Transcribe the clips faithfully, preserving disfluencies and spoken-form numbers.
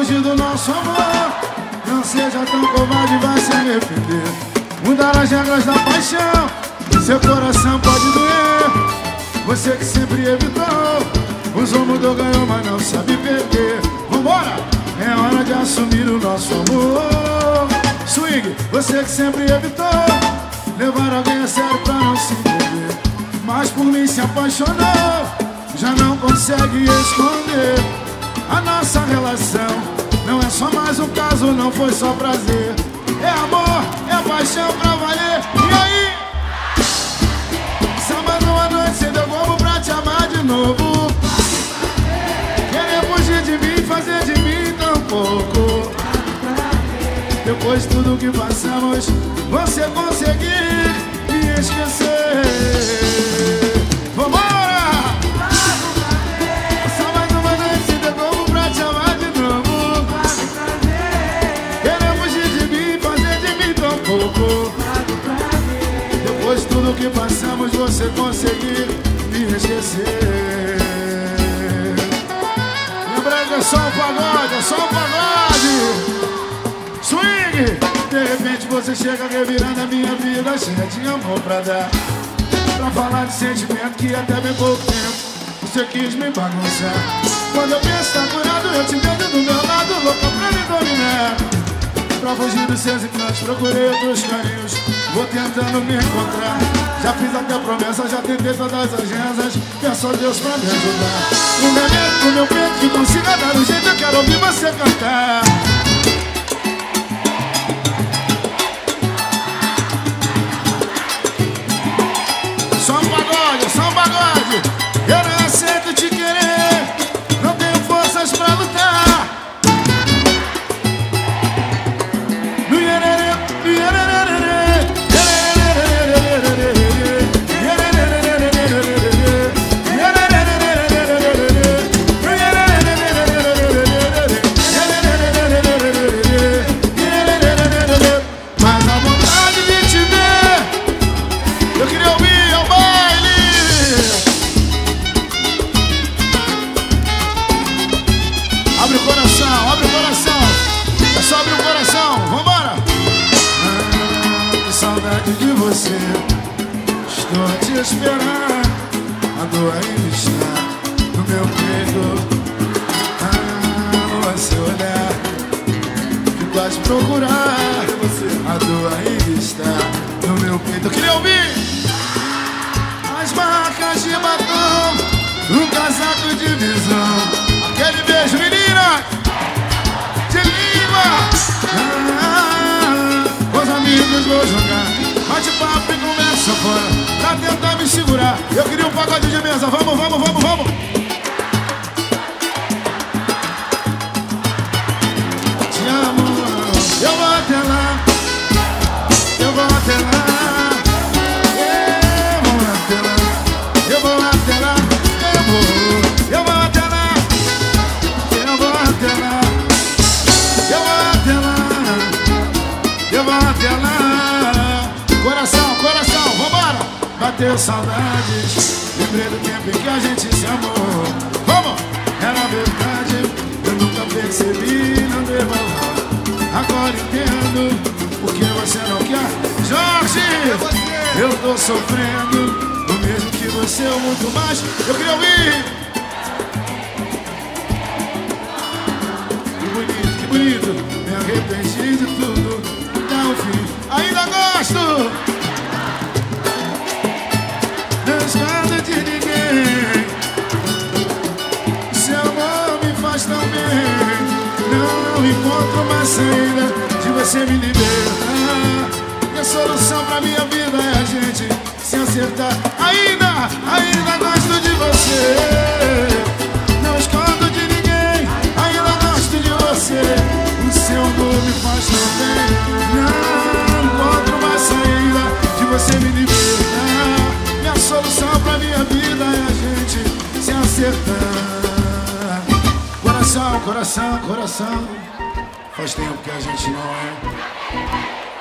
fugir do nosso amor. Não seja tão covarde, vai se arrepender. Mudar as regras da paixão, seu coração pode doer. Você que sempre evitou, usou, mudou, ganhou, mas não sabe perder. Vambora! É hora de assumir o nosso amor. Swing, você que sempre evitou levar alguém a sério pra não se envolver, mas por mim se apaixonou, já não consegue esconder. A nossa relação não é só mais um caso, não foi só prazer. É amor, é paixão pra valer. E aí? Sábado à noite cê deu como pra te amar de novo. Querer fugir de mim, fazer de mim tão pouco. Depois de tudo que passamos, você conseguir me esquecer. Vambora! Só mais uma noite cê deu como pra te amar de novo. Querer fugir de mim, fazer de mim tão pouco. Depois de tudo que passamos, você conseguir me esquecer. Lembrando que é só um pagode, é só um pagode. Swing! De repente você chega revirando a minha vida, cheia de amor pra dar, pra falar de sentimento que até bem pouco tempo você quis me bagunçar. Quando eu penso tá curado, eu te vejo do meu lado, louca pra me dominar. Pra fugir dos seus encantos, procurei outros caminhos, vou tentando me encontrar. Já fiz até promessa, já tentei todas as agendas, peço a Deus pra me ajudar. No momento do meu peito que consiga dar um jeito, eu quero ouvir você cantar. Só um pagode, só um pagode. Eu não aceito te querer, não tenho forças pra lutar. No iererê, no iererê, mas a vontade de te ver, eu queria ouvir. Abre o coração, abre o coração. É só abrir o coração, vambora! Ah, que saudade de você. Estou a te esperar. A dor ainda está no meu peito. Ah, no seu olhar fico a te procurar. A dor ainda está no meu peito. Eu queria ouvir as marcas de batom no casaco de visão. Aquele beijo, menina, de língua. Ah, os amigos vou jogar bate-papo e conversa fora pra tentar me segurar. Eu queria um pagode de mesa, vamos, vamos, vamos, vamos. Te amo, eu vou até lá, eu vou até lá, eu vou até lá, eu vou até lá, eu vou, eu vou até lá. Eu vou até lá. Coração, coração, vambora! Bateu saudades, lembrei do tempo em que a gente se amou. Vamos! Era verdade, eu nunca percebi, não dei valor. Agora entendo por que você não quer. Jorge, eu tô sofrendo, o mesmo que você ou muito mais. Eu queria ouvir. Que bonito, que bonito. Me arrependi de tudo. Ainda gosto. Não escondo de ninguém. Seu amor me faz tão bem. Não encontro uma saída de você me libertar. E a solução pra minha vida é a gente se acertar. Ainda, ainda gosto de você. Não escondo de ninguém. Ainda gosto de você. O seu amor me faz tão bem. Não encontro uma saída de você me libertar. E a solução pra minha vida é a gente se acertar. Coração, coração, coração. Faz tempo que a gente não é.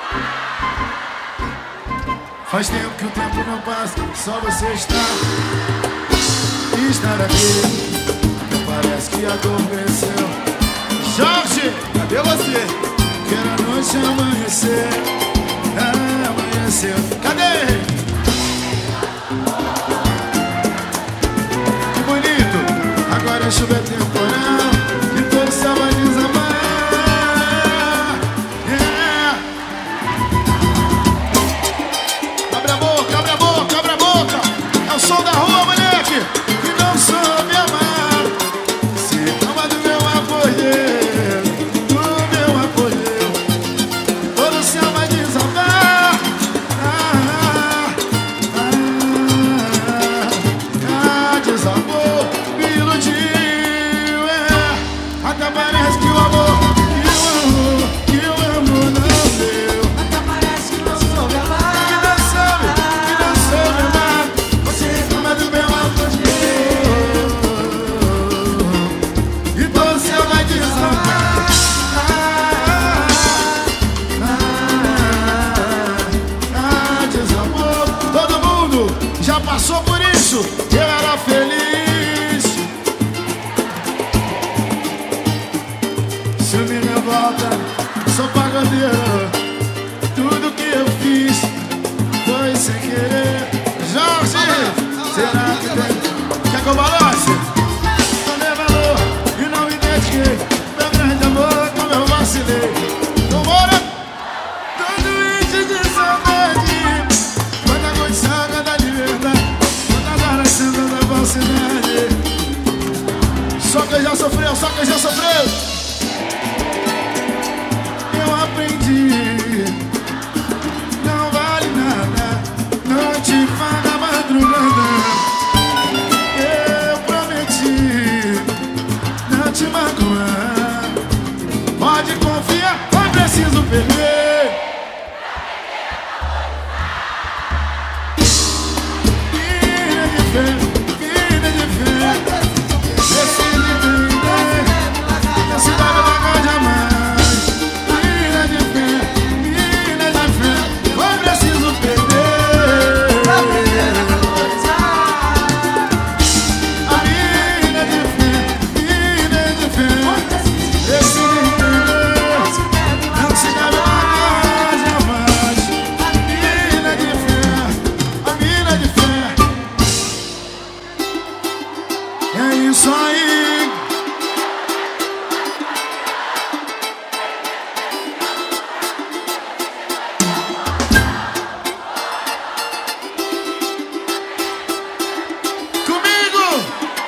Faz tempo que o tempo não passa, só você está. E estar aqui parece que adormeceu. Jorge, cadê você? quero a noite amanhecer. Ah, amanheceu. Cadê? Que bonito. Agora a chuva é temporal e todo céu vai desamar. Yeah. Abre a boca, abre a boca, abre a boca. É o som da rua, moleque, que não soube amar. Se ama do meu apoio, do meu apoio, todo céu vai desamar. Ah, ah, ah, ah, desabou, me iludiu, é. Até parece que o amor, que o amor, que o amor não deu. Até parece que não soube amar. Que não soube, que não soube amar. Você ama do meu apoio e todo céu vai desamar. Ah, ah, ah, desabou. Todo mundo já passou por isso. Eu era feliz. Se me revolta, sou pagodeiro. Tudo que eu fiz foi sem querer. Jorge, será que tem? Quer que eu balance? Não dei valor e não me dediquei. Meu grande amor, como eu vacilei. Então bora! Todo índio de saudade. Quanta condição, quanta liberdade. Quantas horas sendo da falsidade. Só quem já sofreu, só quem já sofreu. Eu aprendi, não vale nada, não te paga madrugada. Eu prometi não te magoar. Pode confiar, não preciso perder. Vida de fé, vida de fé. Decide entender, não se vai me largar jamais. Vida de fé, vida de fé. Não preciso perder. A vida de fé, vida de fé. Decide entender, não se vai me largar jamais. Vida de fé, a vida de fé. É isso aí. Comigo.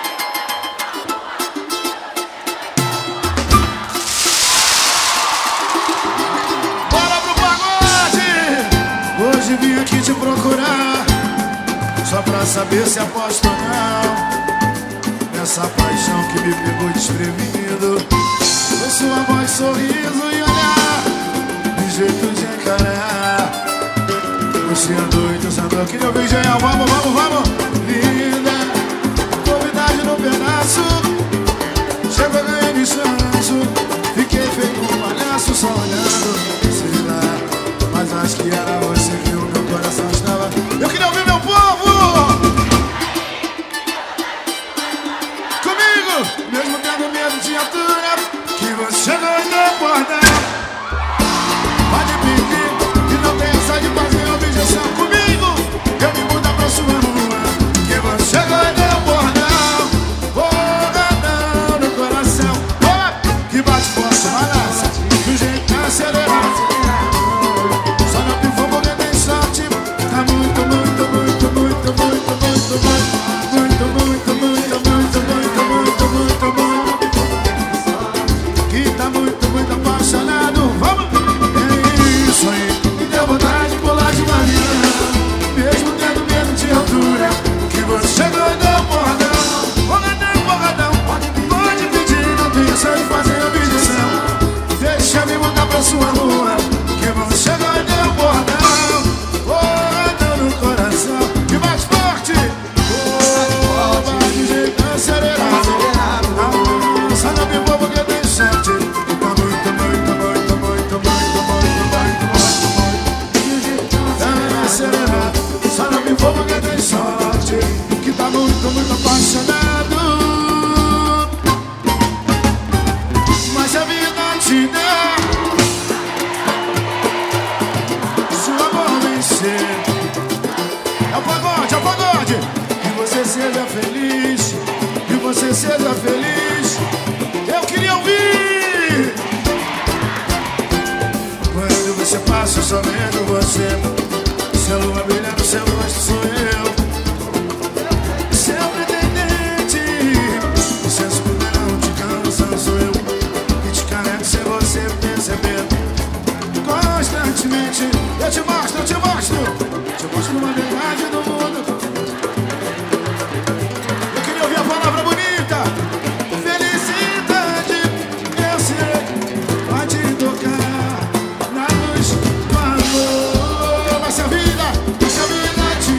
Bora pro pagode. Hoje vim aqui te procurar, só pra saber se aposta ou não. Essa paixão que me pegou desprevenido, foi sua voz, sorriso e olhar, de jeito de encarar. Você andou e você andou, queria ouvir geral. Vamos, vamos, vamos. Linda, novidade no pedaço. Chegou, ganhei descanso. Fiquei feito um palhaço só olhando. Sei lá, mas acho que era você que o meu coração estava. Eu queria ouvir meu povo. Mesmo tendo medo de altura, que você chegou e não porta. Pode pedir e não tem essa de fazer objeção comigo. Eu me mudo pra sua rua, que você chegou e deu bordão. Bordão no coração. Boa, que bate forte, balança, do jeito acelerado. Só não tem fogo. feliz, que você seja feliz. Eu queria ouvir. Quando você passa, só vendo você. Seu lua brilha no seu rosto, sou eu. Seu pretendente, o senso que não te cansa, sou eu. Que te carrego sem você perceber. Constantemente, eu te mostro, eu te mostro. Te mostro uma verdade do mundo. Eu queria ouvir a palavra bonita. Felicidade, eu sei, pode tocar na luz do amor. Mas se a vida, se a vida te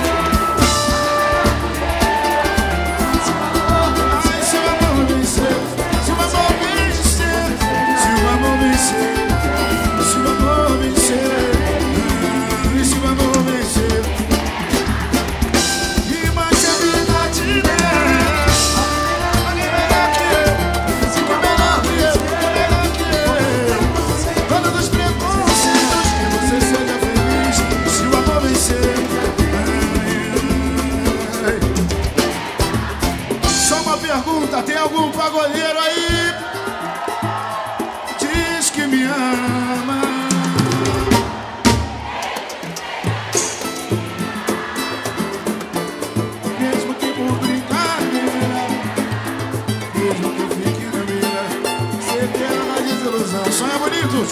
ai, se o amor vencer, se o amor vencer, se o amor vencer, se o amor vencer, e se o amor vencer, e mais se a vida te der, alguém melhor que eu, melhor que eu, melhor que eu, todos os preconceitos, que você seja feliz, se o amor vencer. Ai, ai. Só uma pergunta, tem algum pagodeiro aí? Diz que me ama. Mesmo que por brincadeira, mesmo que fique na mira, você quer uma desilusão. Sonha bonito.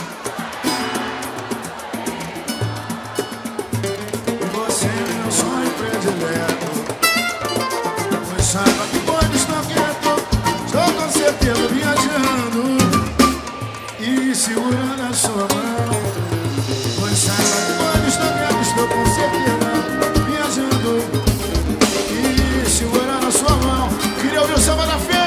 Você é meu sonho predileto. Pois saiba que quando estou quieto, estou com certeza viajando e segurando a sua mão. Pois saiba que quando estou quieto, estou com certeza viajando e segurando a sua mão. Queria ouvir o samba da feira.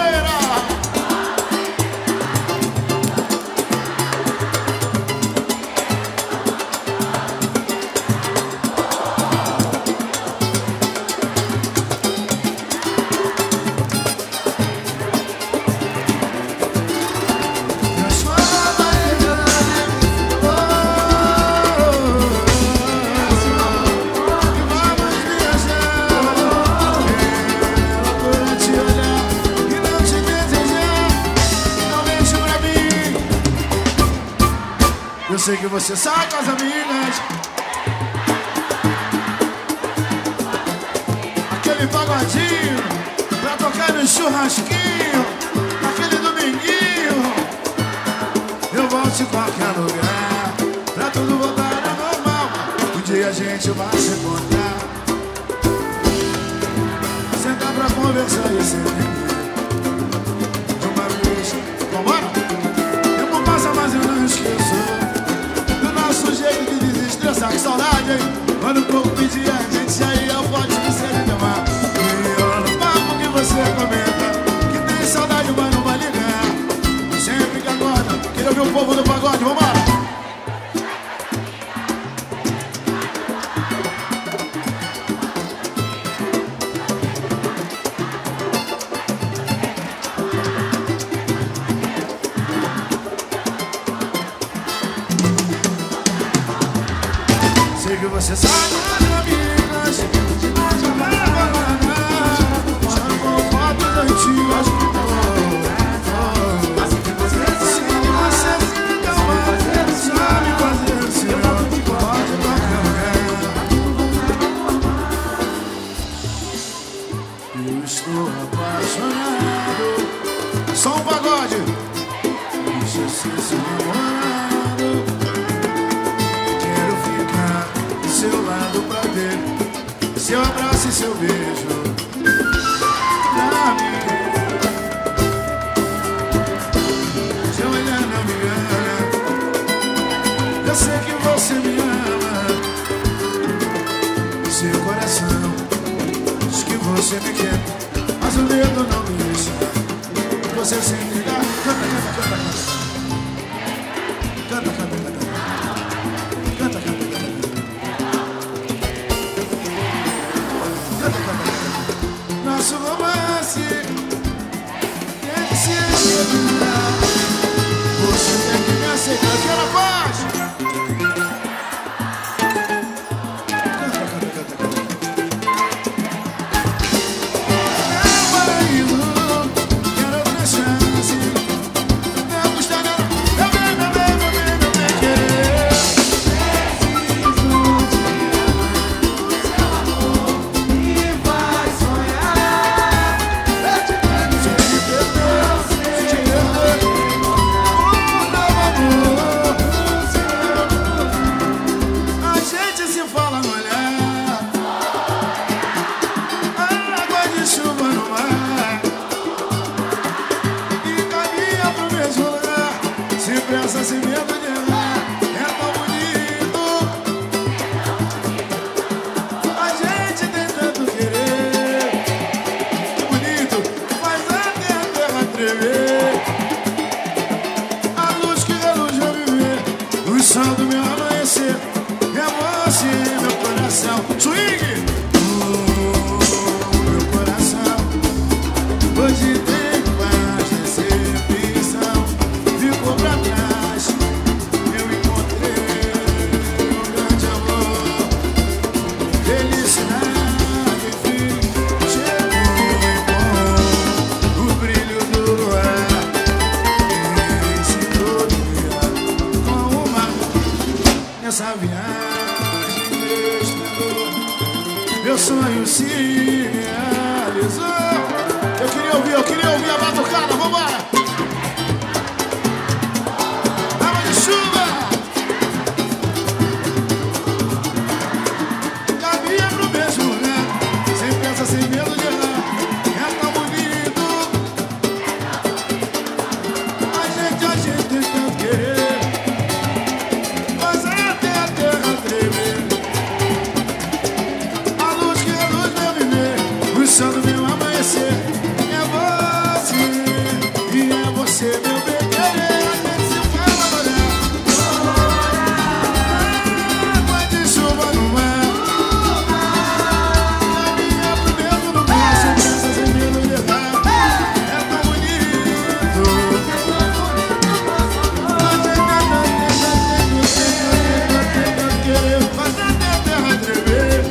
Eu sei que você sai com as amigas, aquele pagodinho pra tocar no churrasquinho, aquele dominguinho. Eu volto em qualquer lugar pra tudo voltar ao normal. Um dia a gente vai se encontrar, sentar pra conversar e se entender de uma vez. Vambora? Tempo passa, mas eu não esqueço nosso jeito de desestressar, que saudade, hein? Quando o corpo pedia, a gente já ia forte de ser de amar. E olha no papo que você comenta, que tem saudade, mas não vai ligar. Sempre que acorda, queria ouvir o povo do pagode, vambora! Sei que você sabe das amigas, de vai bananar, choro com fotos antigas. Oh, oh. Se você se calmar, sabe fazer o seu, pode tocar. Eu estou apaixonado. Só um pagode. Deixa eu ser seu namorado. Seu lado pra ter seu abraço e seu beijo pra mim. Seu olhar não me engana, eu sei que você me ama. Seu coração diz que você me quer, mas o dedo não me deixa. Você sempre dá. Canta, canta, canta, canta. Canta, canta, canta. Canta, canta. Nosso romance tem que se terminar. Você tem que me aceitar. Que ela faz? Canta, canta, canta, canta. amanhecer. É você, meu coração. Swing! Oh, meu coração. Hoje tem mais decepção. Ficou pra trás. Eu encontrei um grande amor. Felicidade, enfim, chegou com o brilho do luar. E se todo dia com uma nessa viagem meu esplendor, meu sonho se realizou. Eu queria ouvir, eu queria ouvir a batucada, vambora! Água de chuva! Caminha pro mesmo lugar, sem pressa, sem medo de errar. É tão bonito. A gente, a gente tem tanto querer, mas até a terra tremer. A luz que é luz meu viver, o sol do meu amanhecer. É você, e é você meu bebê. A gente se faz namorar. Água de chuva no mar. Caminha pro mesmo lugar, sem pressa, sem medo de errar. É tão bonito. Mas até a terra tremer.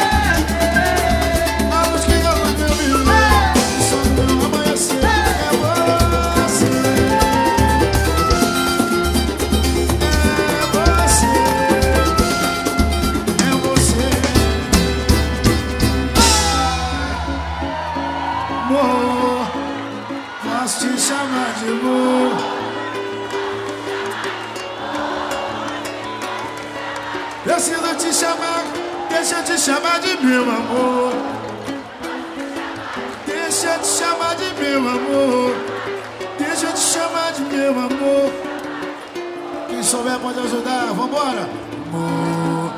A luz que é luz meu viver, o sol do meu amanhecer. É você, é você, é você. Amor, posso te chamar de amor. Preciso te chamar, deixa eu te chamar de meu amor. Deixa eu te chamar de meu amor. Deixa eu te chamar de meu amor. Quem souber pode ajudar, vambora. Amor,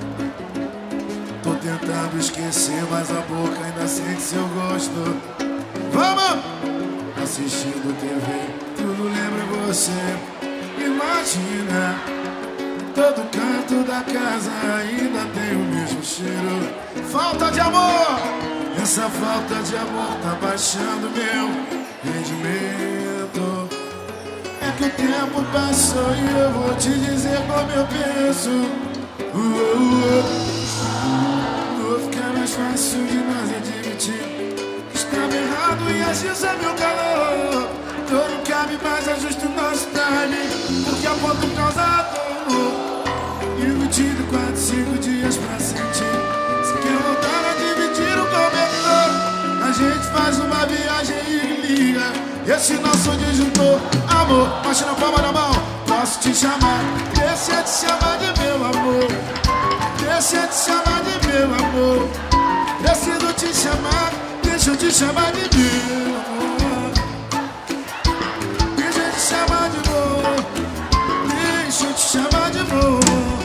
tô tentando esquecer, mas a boca ainda sente seu gosto. Vamos! Assistindo T V, tudo lembra você. Imagina, todo canto da casa ainda tem o mesmo cheiro. Falta de amor, essa falta de amor tá baixando meu rendimento. É que o tempo passou e eu vou te dizer como eu penso. Uh, uh, uh. Vou ficar mais fácil de nós admitir que estava errado e agir sabe o calor. Dor não cabe mais, ajusta o nosso time, porque a ponto causa dor. Dividido quatro, cinco dias pra sentir. Se quer voltar a dividir o cobertor, a gente faz uma viagem e liga esse nosso disjuntor. Amor, baixa na palma da mão. Posso te chamar, deixa eu te chamar de meu amor. Deixa eu te chamar de meu amor. Preciso te chamar, deixa eu te chamar de meu amor. Deixa eu te chamar de amor. Deixa eu te chamar de amor.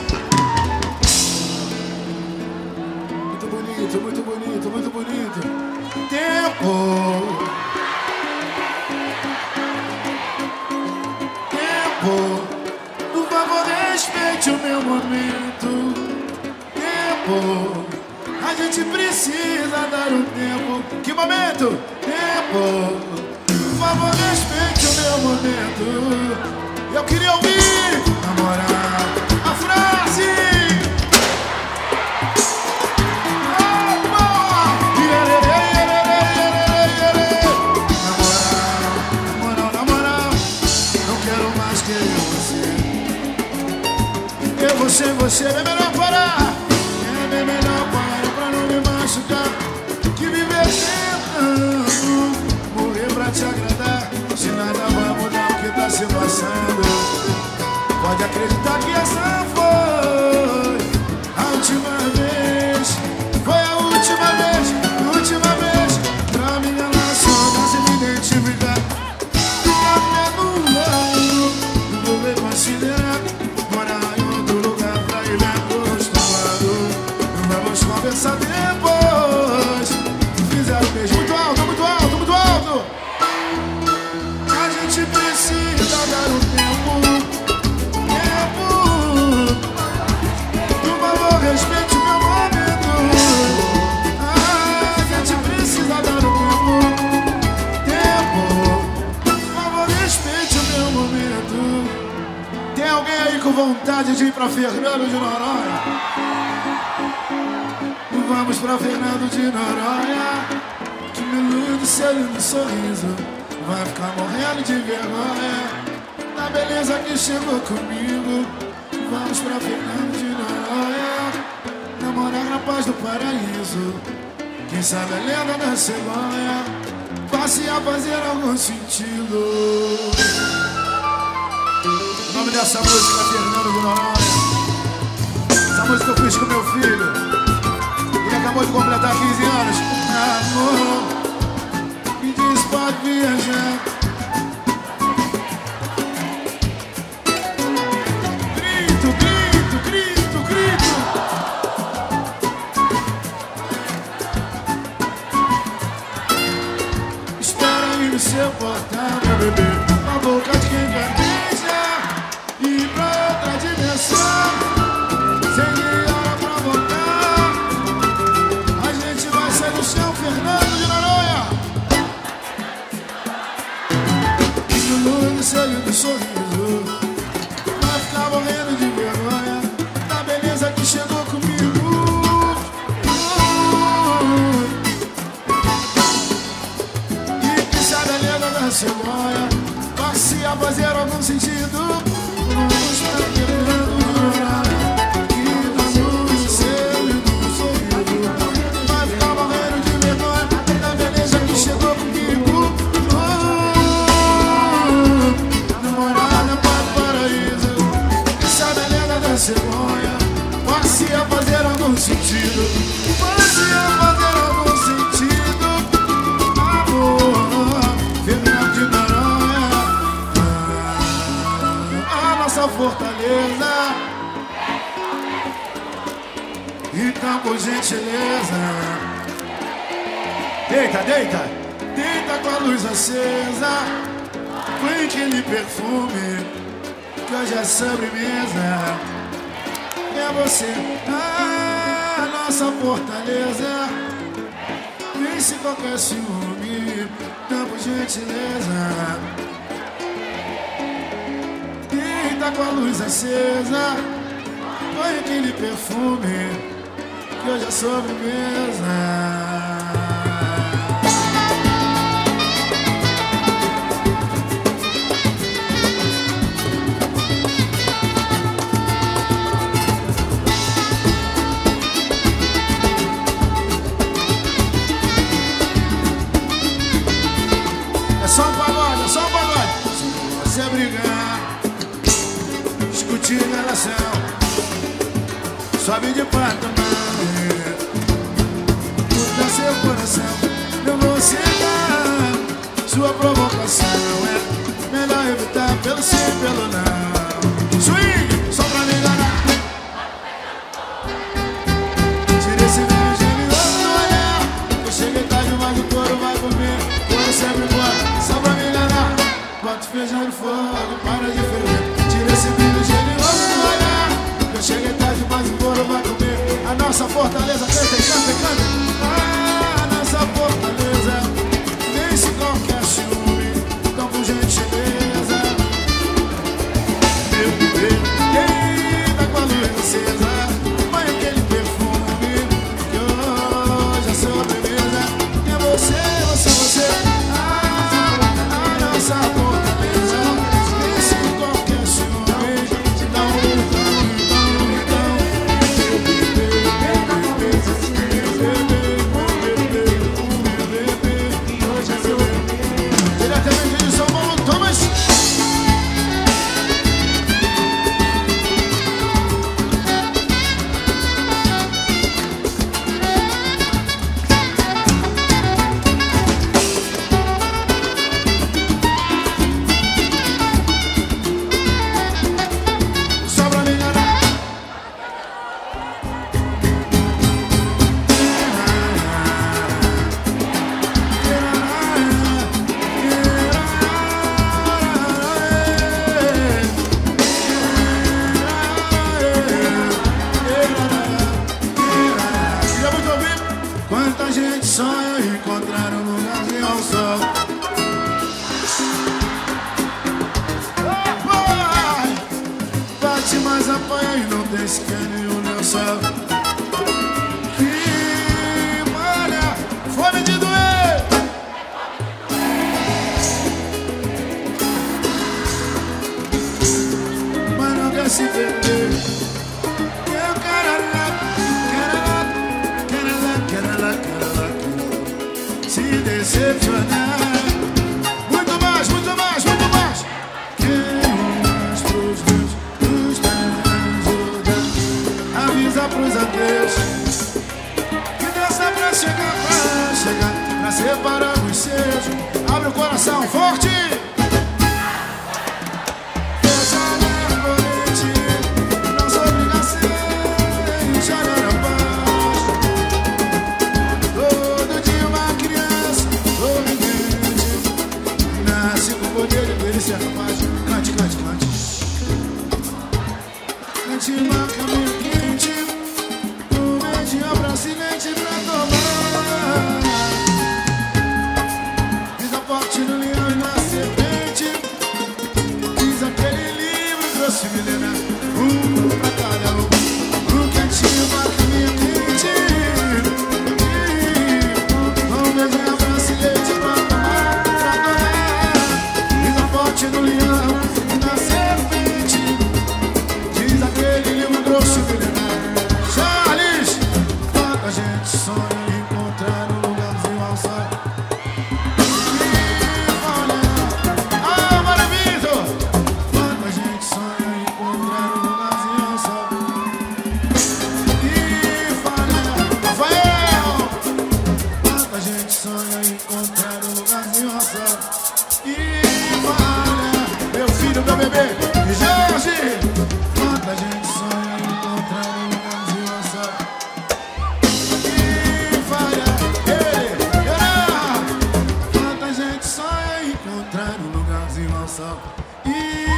Muito bonito, muito bonito, muito bonito. Tempo. Tempo. Por favor, respeite o meu momento. Tempo. A gente precisa dar um tempo. Que momento? Tempo. Por favor, respeite o meu momento. Eu queria ouvir, na moral, a frase. Você, você é melhor parar. É bem melhor parar pra não me machucar que viver tentando morrer pra te agradar. Se nada vai mudar o que tá se passando, pode acreditar que essa foi a última vez. Foi a última vez, última vez pra minha relação não se me identificar. Ficar no lado, não vou me considerar. Morar em outro lugar pra ir bem acostumado. Vamos conversar depois. Fizeram um beijo muito alto, muito alto, muito alto. A gente precisa dar um tempo. Tempo, de ir pra Fernando de Noronha. Vamos pra Fernando de Noronha, que me ilude seu lindo sorriso. Vai ficar morrendo de vergonha da beleza que chegou comigo. Vamos pra Fernando de Noronha, namorar na paz do paraíso. Quem sabe a lenda da cegonha passe a fazer algum sentido. O nome dessa música é Fernando de Noronha. Essa música eu fiz com meu filho. Ele acabou de completar quinze anos. Amor, me diz, pode viajar. Grito, grito, grito, grito. Espera aí no seu portão, meu bebê. Na boca de quem gagueja e pra outra dimensão. Sem hora pra voltar, a gente vai sair do chão, Fernando de Noronha. Ilude seu lindo sorriso, vai ficar morrendo de vergonha da beleza que chegou comigo. E quem sabe a lenda da cegonha passe a fazer algum sentido. Vamos pra Fernando de Noronha. Cegonha, passe a fazer algum sentido, passe a fazer algum sentido. Amor, Fernando de Noronha, a nossa fortaleza. Então, por gentileza, deita, deita, deita com a luz acesa. Põe aquele perfume que hoje é sobremesa. É você, a nossa fortaleza. Vence qualquer ciúme, então por gentileza. Deita com a luz acesa. Põe aquele perfume que hoje é sobremesa. Só um pagode, só um pagode. Se você brigar, discutir relação, sobe de patamar, muda seu coração. Eu vou cegar sua provocação. É melhor evitar pelo sim, pelo não. Swing, só pra me enganar. Tira esse vídeo de mim, outro olhar. Eu cheguei tarde, mas o couro vai comer. Couro sempre embora. Bota o feijão de fogo, para de ferver. Tira esse brilho genioso do olhar. Eu cheguei tarde, mas o couro vai comer. A nossa fortaleza, canta e canta e canta. A nossa fortaleza vence qualquer ciúme, então por gentileza. Meu bebê, deita com a luz acesa. Põe aquele perfume que hoje é sobremesa. É você, você, você. A nossa fortaleza vence qualquer ciúme, então, então, então, então. Meu bebê, meu bebê. desse caninho no céu. Que malha, fome de doer. Mas não quer se perder. Eu quero lá, quero lá, quero lá, quero lá, quero lá, quero lá. Se decepcionar. Muito mais, muito mais, muito mais. Quero mais pros meus, pros teus. Avisa pros adeus. Que Deus é pra chegar, pra chegar, pra separar os seus. Abre o coração forte. Fecha a corrente. Nossa obrigação chorar a paz. Todo dia uma criança sorridente nasce com o poder de ver e ser capaz. Cante, cante, cante. Cante uma caminho quente. Acidente pra tomar. Vida forte no leão e na serpente. Diz aquele livro grosso e milenar. Um pra cada um. Um cantinho, uma caminho quente. Um beijinho, abraço, pra tomar, pra tomar. Vida forte no leão e na serpente. Diz aquele livro grosso e milenar. A gente sonha em encontrar um lugarzinho ao sol. E olha, ah, maravilha! Quando a gente sonha em encontrar um lugarzinho ao sol. E olha, Rafael! Quando a gente sonha em encontrar um lugarzinho ao sol. E olha, meu filho, meu bebê, Jorge! Quando a gente sonha em encontrar um lugarzinho ao sol. Encontrar um lugarzinho ao sol. E,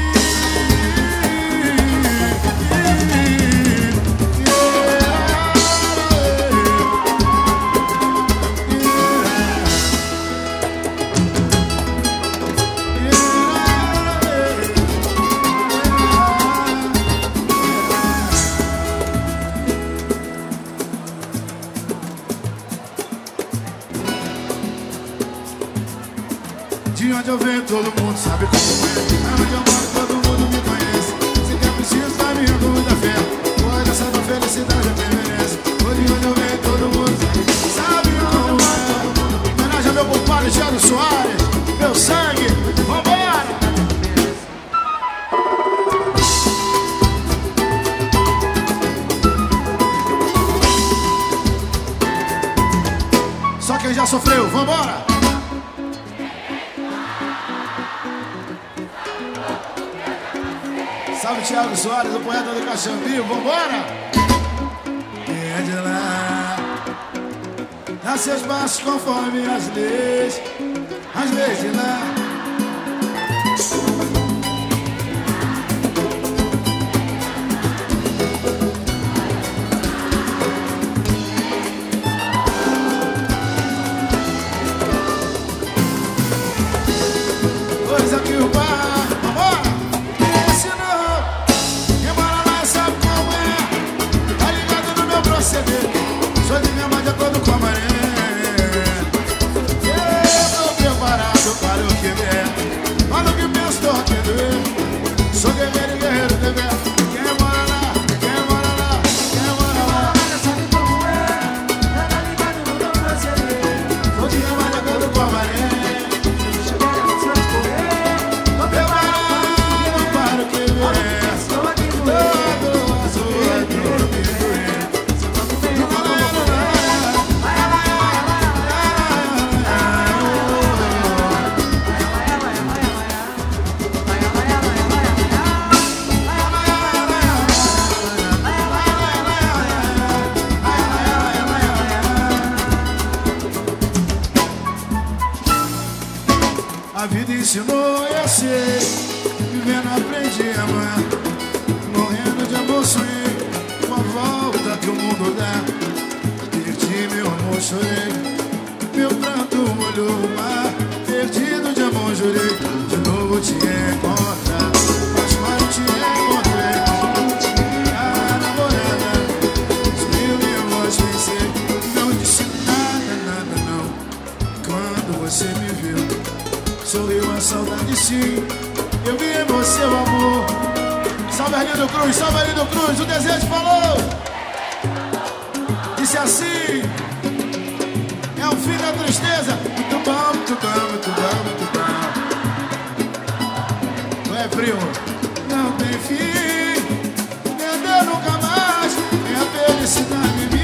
de onde eu venho todo mundo sabe como é. Aonde eu moro todo mundo me conhece. Se quer preciso tá me com muita fé. Pode essa tua felicidade eu me merece. De onde eu venho todo mundo sabe como é. Homenagem ao meu compadre Thiago Soares. Meu sangue, vambora! Só quem já sofreu, vambora! Salve Thiago Soares, o poeta do Caxambi, vambora! É de lá, dá seus passos conforme as leis, as leis de lá. Coisa que o bar, vambora! Sou de minha mãe de acordo com a maré. Eu tô preparado para o que vier. Para o que penso, tô aqui doer. Sou guerreiro e guerreiro de ver. Quem mora lá, quem mora lá, quem mora lá. Sabe como é, já tá ligado no meu proceder. Sou de minha mãe de acordo com a maré. Chegar a você correr. Tô preparado para o que vier. Estou aqui todo azul, todo que doer. A vida ensinou e eu sei. Vivendo aprendi a amar. Morrendo de amor sonhei. Com a volta que o mundo dá. Perdi meu amor, chorei. Meu pranto molhou o mar. Perdido de amor, jurei. De novo te encontrar. Mas quando te encontrei, ah, assim, eu vi em você o amor. Salve Arlindo Cruz, salve Arlindo Cruz, o desejo falou. Disse assim, é o fim da tristeza. Muito bom, muito bom, muito bom, muito bom. Não é frio, não tem fim, meu Deus nunca mais, é a felicidade em mim.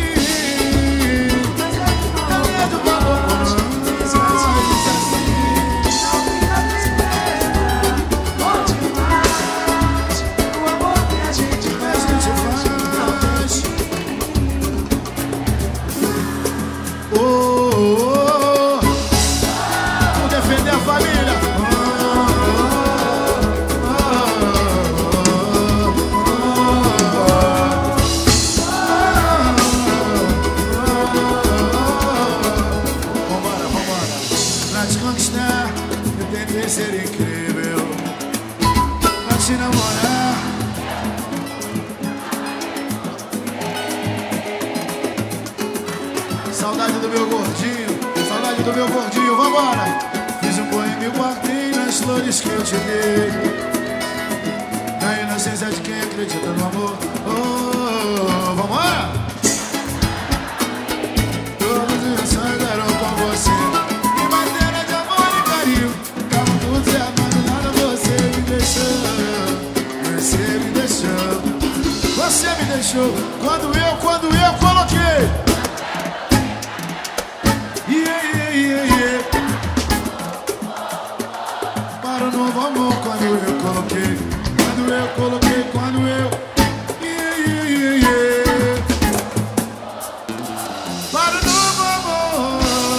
Ser incrível pra te namorar. Saudade do meu gordinho, saudade do meu gordinho, vambora. Fiz um poema e guardei nas flores que eu te dei, na inocência de quem acredita no amor. Oh, vambora. Todos os sonhos eram com você, em matéria de amor e carinho. Você me deixou, você me deixou, quando eu, quando eu coloquei. Yeah, yeah, yeah, yeah. Para o novo amor, quando eu coloquei, quando eu coloquei, quando eu. Yeah, yeah, yeah, yeah. Para o novo amor.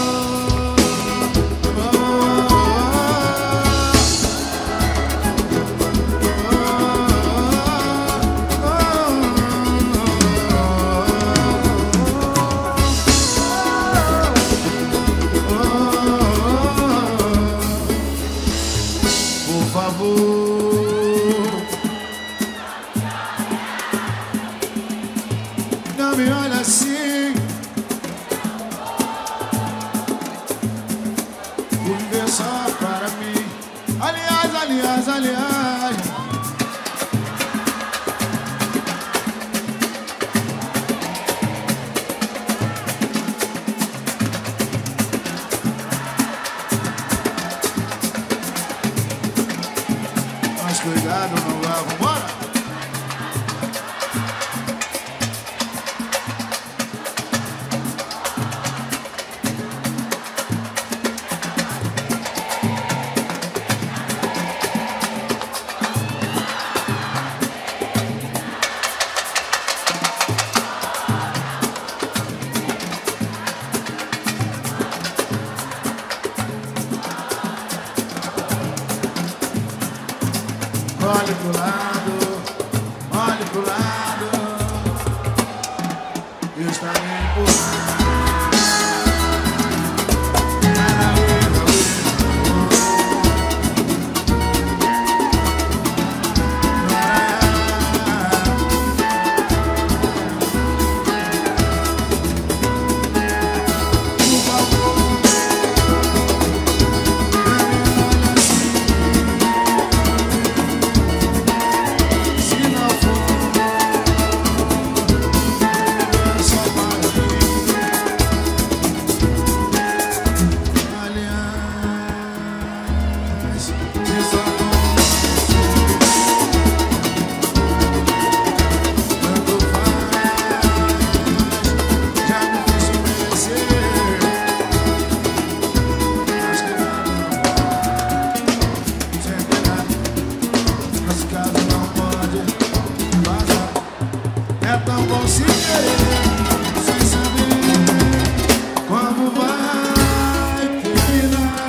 Não me olha assim, vou viver só para mim. Aliás, aliás, aliás, mas cuidado, não vá, vambora. Olhe pro lado, olhe pro lado, eu estarei por lá. É tão bom se querer, sem saber como vai terminar.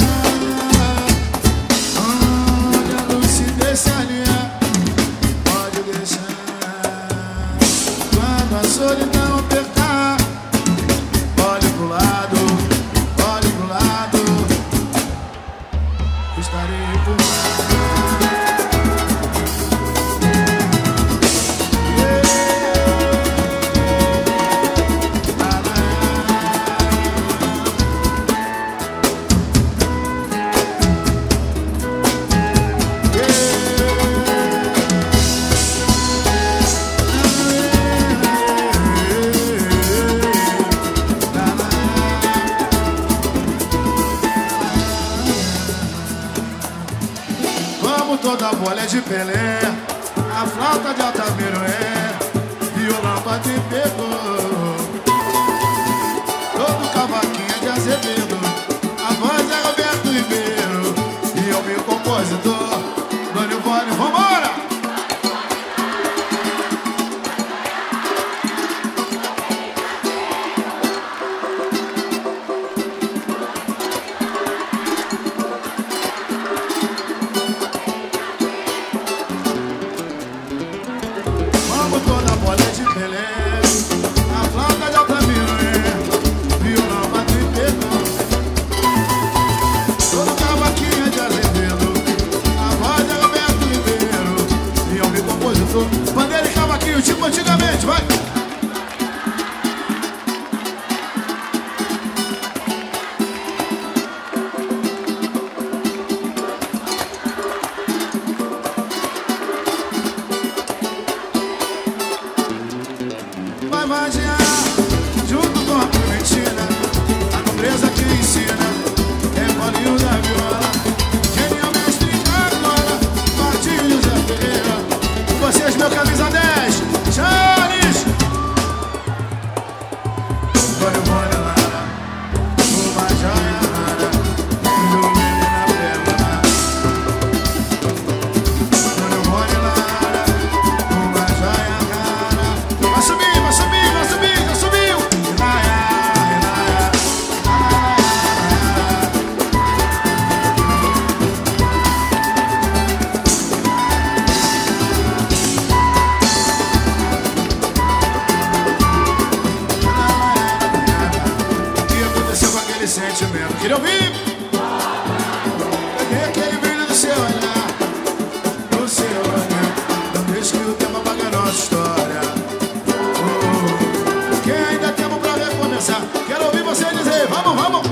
Onde a lucidez se alinhar, pode deixar. Quando a solidão apertar, olhe pro lado, olhe pro lado, estarei por lá. de Pelé, a flauta de Altamiro é, violão pra te pegou, todo cavaquinho de Azevedo, a voz é Roberto Ribeiro e eu meu compositor, Dona Ivone, vambora! Bandeira e cavaquinho, tipo antigamente, vai! Vai vadiar junto com a Clementina, a nobreza que ensina, é Paulinho da viola, genial mestre agora, Martinho José Ferreira. Vocês, meu camisa dez, Charles! Dona Ivone Lara, uma joia rara, lindo menina bela. Dona Ivone Lara, uma joia rara. Vai subir, vai subir, vai subir, já subiu! Ilaia, ilaia, sentimento. Queria ouvir? Peguei aquele brilho do seu olhar, do seu olhar. Não deixe que o tempo apague a nossa história. Oh, que ainda temos pra recomeçar. Quero ouvir você dizer, vamos, vamos.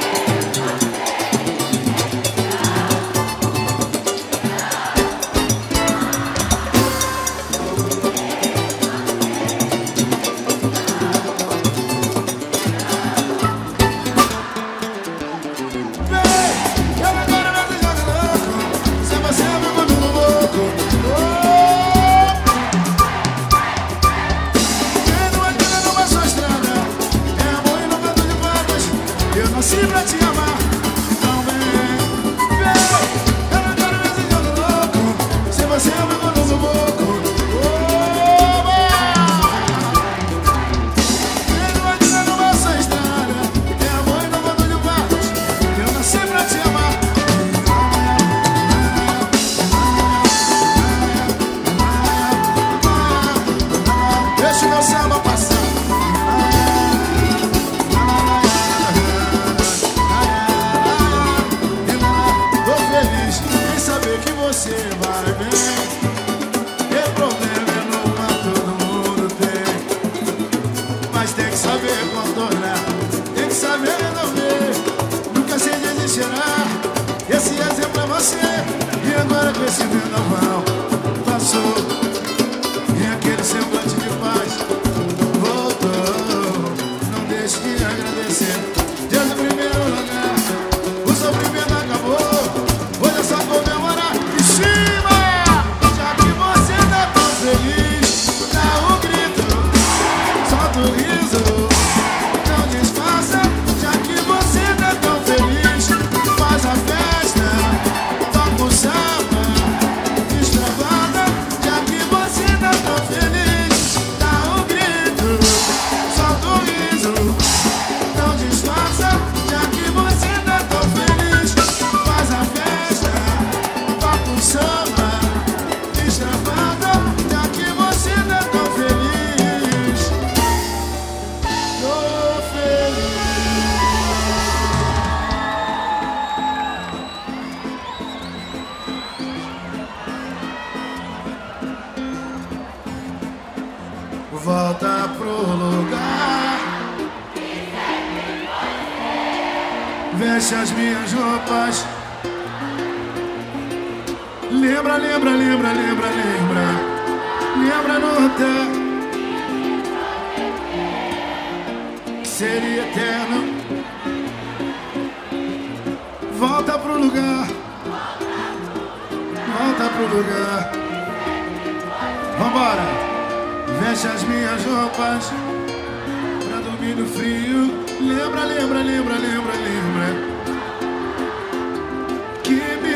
Nasci pra te amar, então vem, vem. Eu não quero ver esse jogo louco, se você é o meu dono do boco. Vem batida numa sua estrada, é amor e não mando de barcos. Eu nasci pra te amar. Deixa o meu samba passar. Você vai bem, tem problema é numa, todo mundo tem. Mas tem que saber contornar, tem que saber resolver, nunca se desistirá. Esse exemplo é você, e agora com esse vendaval passou, e aquele semblante de paz voltou. Não deixe de agradecer, desde o primeiro lugar, o sofrimento acabou. Hoje é só comemorar. Já que você tá tão feliz, dá um grito, solta o riso, não disfarça. Já que você tá tão feliz, faz a festa, toca o samba, extravada. Já que você tá tão feliz, dá um grito, solta o riso, não disfarça. Já que você tá tão feliz, faz a festa, toca o samba, extravada, já que você tá tão feliz. Tô feliz. Volta pro lugar, veste as minhas roupas. Lembra, lembra, lembra, lembra, lembra. Lembra no hotel que seria eterno. Volta pro lugar, volta pro lugar. Vambora. Veste as minhas roupas pra dormir no frio. Lembra, lembra, lembra, lembra, lembra que me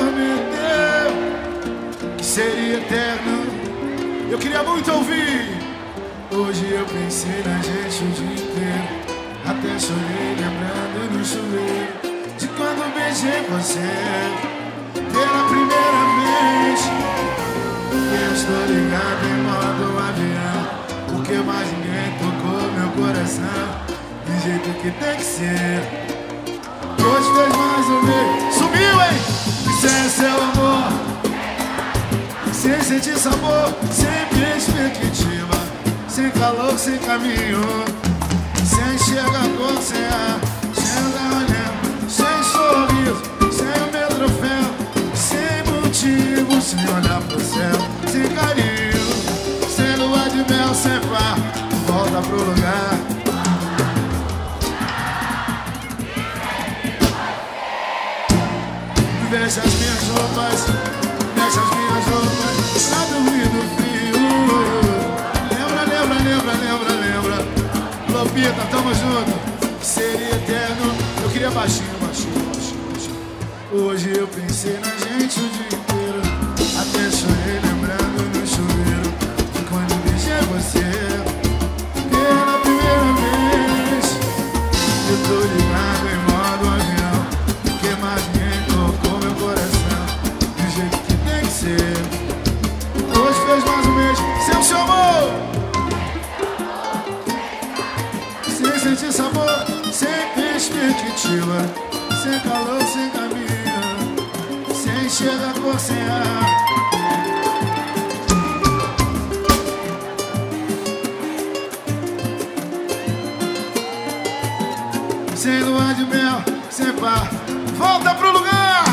prometeu que seria eterno. Eu queria muito ouvir. Hoje eu pensei na gente o dia inteiro, até chorei lembrando no chuveiro de quando beijei você pela primeira vez. Eu estou ligado em modo avião, porque mais ninguém tocou meu coração do jeito que tem que ser. Hoje fez mais um mês. Sumiu, hein? Sem seu amor, sem sentir sabor, sem perspectiva, sem calor, sem caminho, sem enxergar cor, sem ar, sem olhar olhando, sem sorriso, sem o meu troféu, sem motivo, sem olhar pro céu, sem carinho, sem lua de mel, sem par. Volta pro lugar. Veste as minhas roupas, veste as minhas roupas pra dormir no frio. Lembra, lembra, lembra, lembra, lembra. Lopita, tamo junto. Seria eterno. Eu queria baixinho, baixinho, baixinho, baixinho. Hoje eu pensei na gente o dia inteiro, até chorei lembrando no chuveiro de quando beijei você pela primeira vez. Eu tô ligado em modo avião, porque mais ninguém tocou meu coração do jeito que tem que ser. Hoje fez mais um mês. Seu chamou, sem sentir sabor, sem perspectiva, sem calor, sem caminho, sem enxergar cor, sem ar. Sem lua de mel, sem par. Volta pro lugar.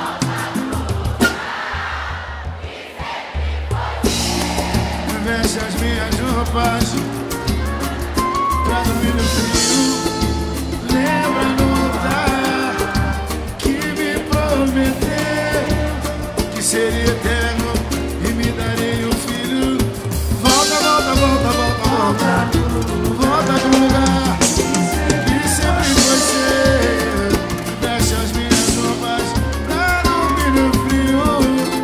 Veste as minhas roupas pra dormir no frio. Lembra no altar que me prometeu que seria eterno e me daria um filho. Volta, volta, volta, volta, volta. Volta pro lugar que sempre foi ser. Veste as minhas roupas pra dormir no frio.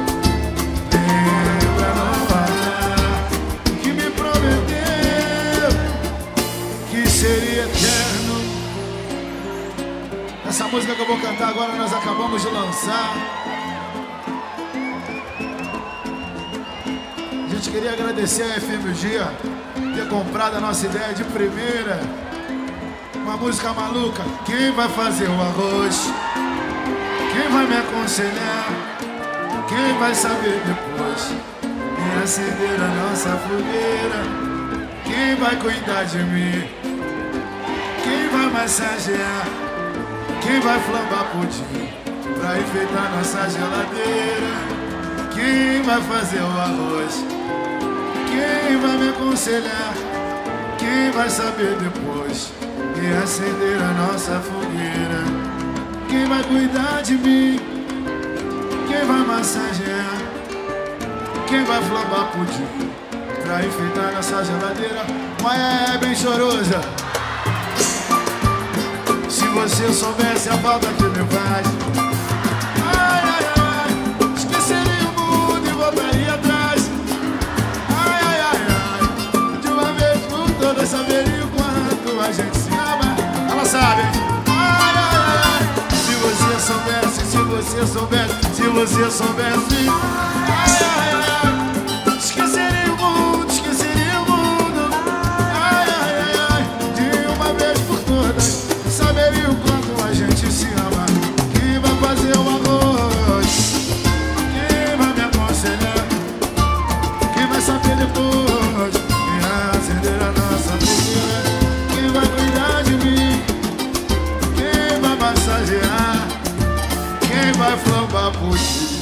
Lembra no altar que me prometeu que seria eterno. Essa música que eu vou cantar agora nós acabamos de lançar. A gente queria agradecer a F M G ter comprado a nossa ideia de primeira. Uma música maluca. Quem vai fazer o arroz? Quem vai me aconselhar? Quem vai saber depois e acender a nossa fogueira? Quem vai cuidar de mim? Quem vai massagear? Quem vai flambar pudim pra enfeitar nossa geladeira? Quem vai fazer o arroz? Quem vai me aconselhar? Quem vai saber depois e acender a nossa fogueira? Quem vai cuidar de mim? Quem vai massagear? Quem vai flambar pudim pra enfeitar nossa geladeira? Mas é bem chorosa. Se você soubesse a falta que me faz, ai, ai, ai, esqueceria o mundo e voltaria atrás. Ai, ai, ai, ai, de uma vez por todas saberia o quanto a gente se ama. Ela sabe, hein? Ai, ai, ai, se você soubesse, se você soubesse, se você soubesse. Ai, ai, ai, esqueceria o mundo, esqueceria o mundo. Ai, ai, ai, ai, de uma vez por todas saberia o quanto a gente se ama. Quem vai fazer o arroz? Quem vai me aconselhar? Quem vai saber depois e acender a nossa fogueira? Quem vai cuidar de mim? Quem vai massagear? Quem vai flambar pudim?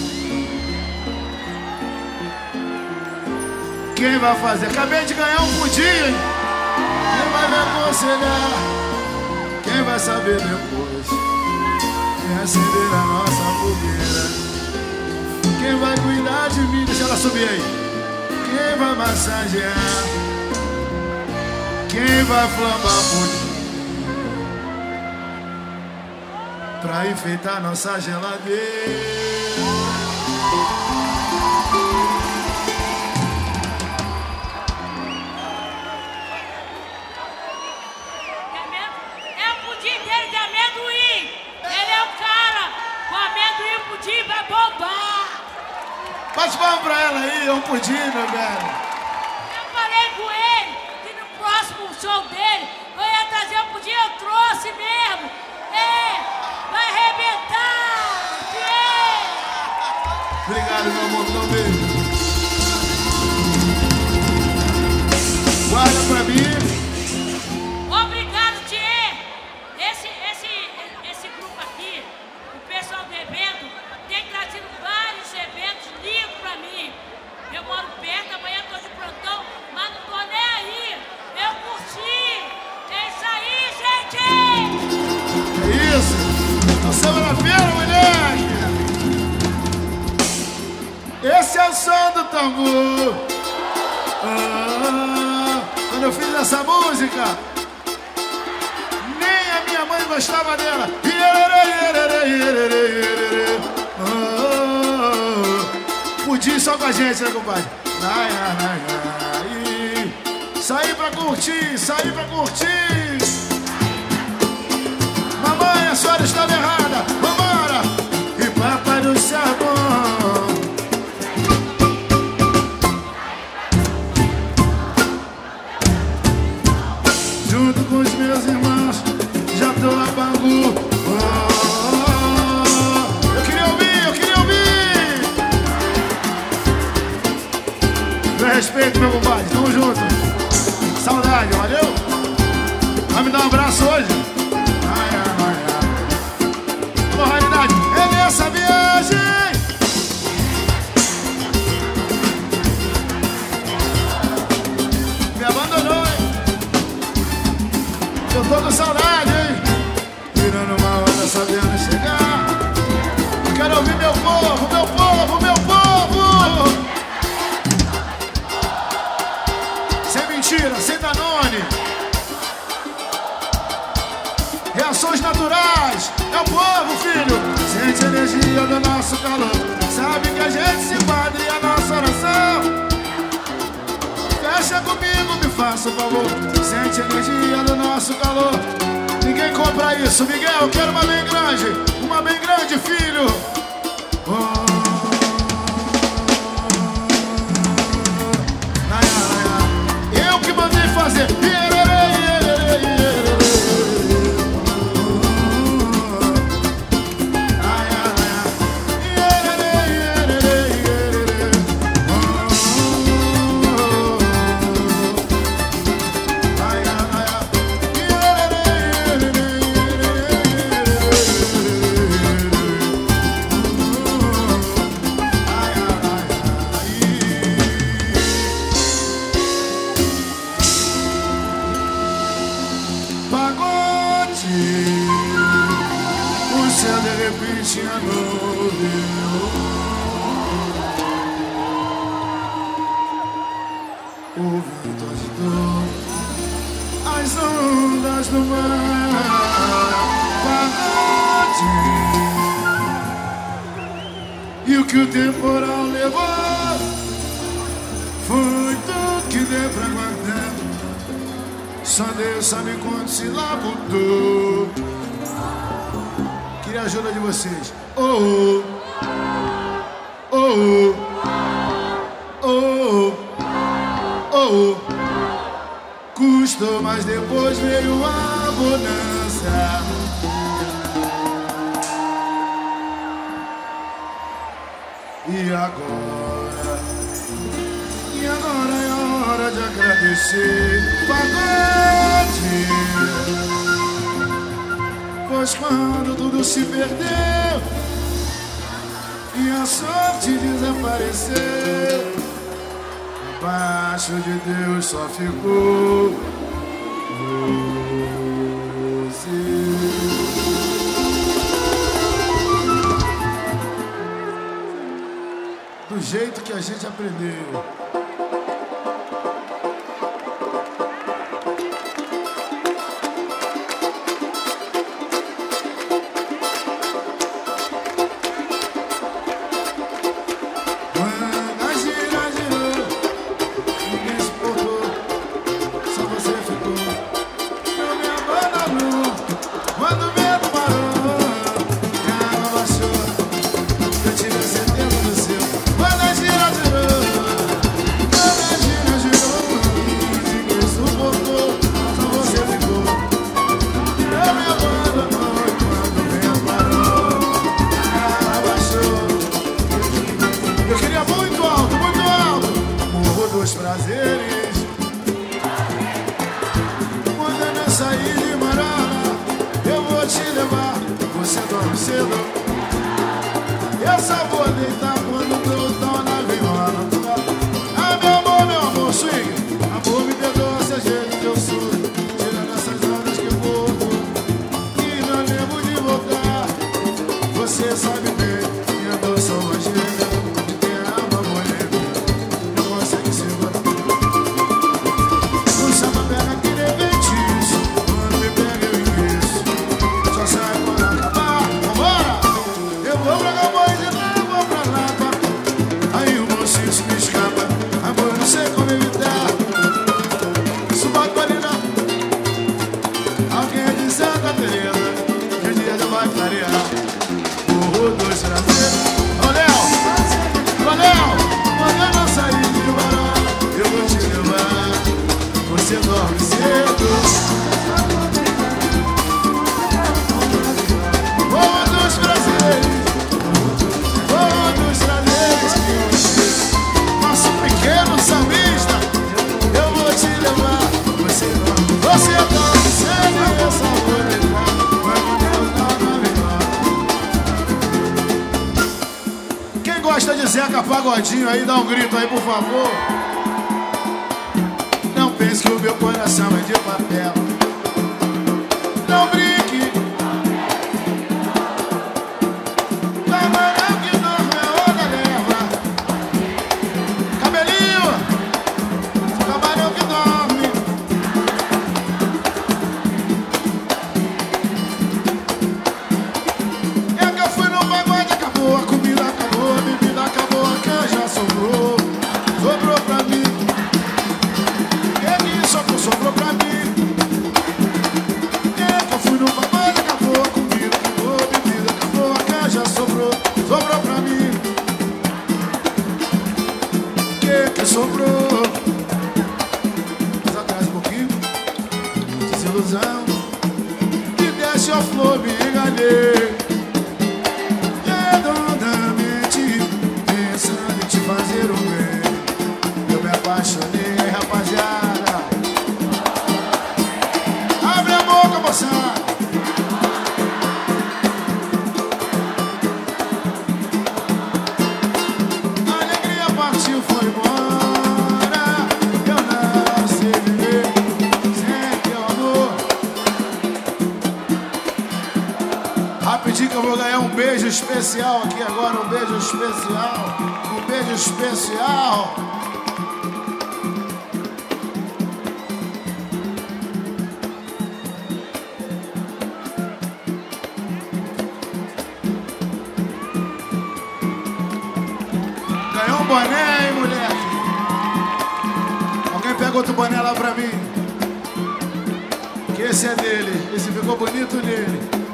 Quem vai fazer? Acabei de ganhar um pudim, hein? Quem vai me aconselhar? Quem vai saber depois e acender a nossa fogueira? Quem vai cuidar de mim? Deixa ela subir aí. Quem vai massagear? Quem vai flambar pudim? Pra enfeitar nossa geladeira. Vai bombar! Bate palma pra ela aí, é um pudim, meu velho. Eu falei com ele que no próximo show dele eu ia trazer um pudim, eu trouxe mesmo. É, vai arrebentar! É. Obrigado, meu amor, meu beijo. Guarda pra mim. Obrigado, Tchê. Esse, esse, esse grupo aqui, o pessoal do evento, tem trazido vários eventos lindos pra mim. Eu moro perto, amanhã tô de plantão, mas não tô nem aí. Eu curti. É isso aí, gente! É isso? Nós estamos na feira, moleque! Esse é o som do tambor. Ah, quando eu fiz essa música, nem a minha mãe gostava dela. Pudim só com a gente, né, compadre? Ai, ai, ai, ai. Saí pra curtir, saí pra curtir. Mamãe, a senhora estava errada. Vambora! E papai do céu bom. Junto com os meus irmãos, já tô lá Bangu. Oh, eu queria ouvir, eu queria ouvir. Meu respeito, meu compadre, tamo junto. Saudade, valeu? Vai me dar um abraço hoje? Ai, ai, ai, ai. Alô, realidade, é nessa viagem. Me abandonou, hein? Eu tô com saudade, hein? Virando uma hora sabendo chegar. Eu quero ouvir meu povo, meu povo, meu povo. Sem mentira, sem Danone. Reações naturais. É o povo, filho. Sente a energia do nosso calor. Sabe que a gente se padre a nossa oração. Fecha comigo, me faça um favor. Sente a energia do nosso calor. Ninguém compra isso, Miguel. Eu quero uma bem grande. Uma bem grande, filho. Oh. Ai, ai, ai. Eu que mandei fazer. As ondas do mar, pagode. E o que o temporal levou foi tudo que deu pra guardar. Só Deus sabe quanto se lá botou. Queria a ajuda de vocês. Oh, oh, oh, oh, oh, oh. Custou, mas depois veio a bonança. E agora? E agora é hora de agradecer. Pagode. Pois quando tudo se perdeu e a sorte desapareceu, abaixo de Deus só ficou você. gente aprendeu. Zeca Pagodinho aí, dá um grito aí, por favor. Não pense que o meu coração é de papel. Não brinque. Camarão que dorme é outra leva. Cabelinho, camarão que dorme. É que eu fui no pagode, acabou a comida, acabou a bebida, acabou a canja, sobrou, sobrou pra mim. Ele sobrou, sobrou pra mim. É que eu fui no pagode, acabou a comida, acabou a bebida, acabou a canja, sobrou, sobrou pra mim. Que que sobrou? Mas atrás um pouquinho, desilusão. Me desce a flor, me enganei. Fazer o bem, eu me apaixonei, rapaziada. Abre a boca, moçada. A alegria partiu, foi embora. Eu não sei viver sem teu amor. Rapidinho que eu vou ganhar um beijo especial aqui agora, um beijo especial. Um beijo especial. Ganhou um boné, hein, moleque? Alguém pega outro boné lá pra mim. Que esse é dele. Esse ficou bonito nele.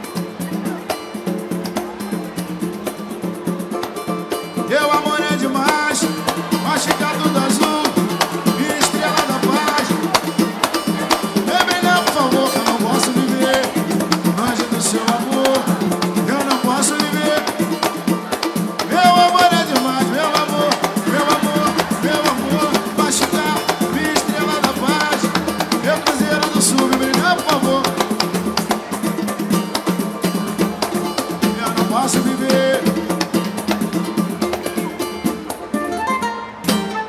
Teu amor é demais, mas fica tudo azul, minha estrela da paz. Vem brilhar, por favor, que eu não posso viver longe do seu amor. Eu não posso viver. Meu amor é demais, meu amor, meu amor, meu amor. Vai ficar minha estrela da paz. Meu cruzeiro do sul, vem brilhar, por favor. Eu não posso viver.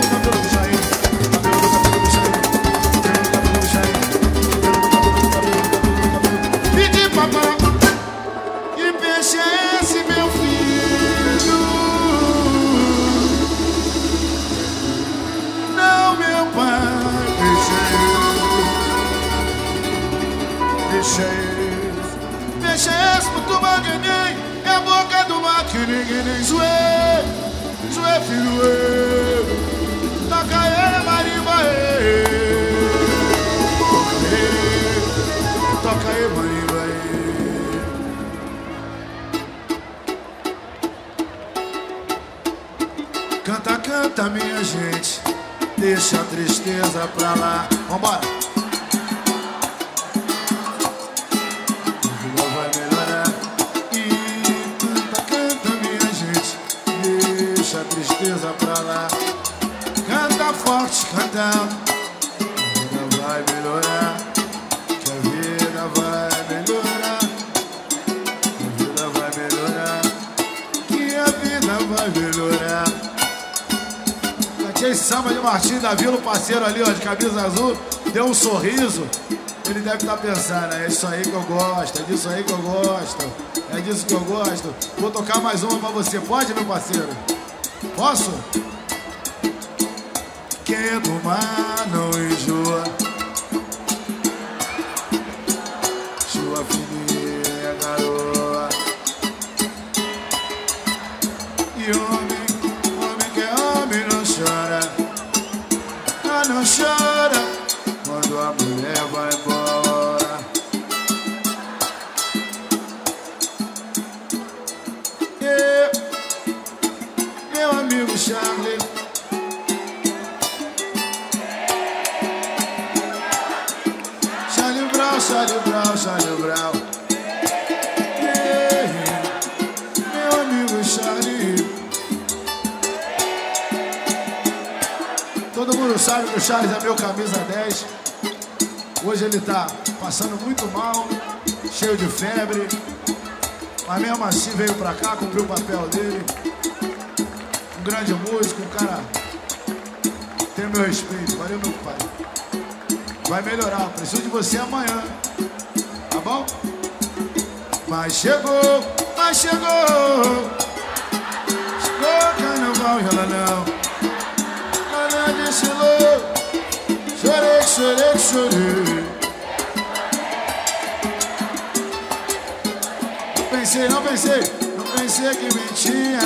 cabelo do Jair. Pedi papai, que peixe é esse, meu filho? Não, meu pai, peixe é esse, peixe é esse, peixe é esse, muito maganhei, é a boca do mar que ninguém nem zoe, zoe filho, toca ele, marimba, toca aí, marimba aí. Canta, canta, minha gente, deixa a tristeza pra lá. Vambora! A vida vai melhorar. E canta, canta, minha gente, deixa a tristeza pra lá. Canta forte, cantando. A vida vai melhorar. Que a vida vai melhorar. Que a vida vai melhorar. Que a vida vai melhorar. Cantei esse samba de Martim da Vila, o parceiro ali, ó, de camisa azul, deu um sorriso. Ele deve estar pensando, é isso aí que eu gosto, é disso aí que eu gosto, é disso que eu gosto. Vou tocar mais uma pra você, pode, meu parceiro? Posso? Quem é do mar não enjoa. Chuva fininha, garoa. E homem, homem que é homem não chora. Ah, não chora quando a mulher vai embora. E meu amigo Charlie, Charlie Brown, Charlie Brown, Charlie Charlie Brown. Yeah, yeah. Meu amigo Charlie. Todo mundo sabe que o Charles é meu camisa dez. Hoje ele tá passando muito mal, cheio de febre, mas mesmo assim veio pra cá, cumpriu o papel dele. Um grande músico, um cara tem meu respeito. Valeu, meu pai. Vai melhorar, preciso de você amanhã, tá bom? Mas chegou, mas chegou, chegou o carnaval e ela não, ela desfilou. Chorei, chorei, chorei. Não pensei, não pensei, não pensei que mentia.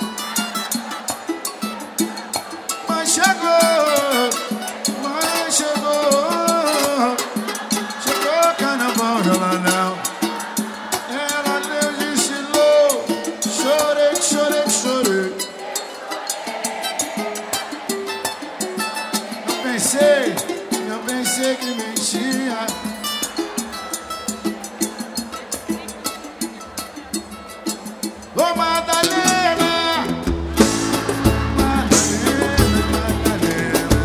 Mas chegou, mas chegou. Chegou o carnaval, ela não. Ela deu, desfilou. Chorei, chorei, chorei. Não pensei, não pensei que mentia. Ô Madalena, Madalena, Madalena,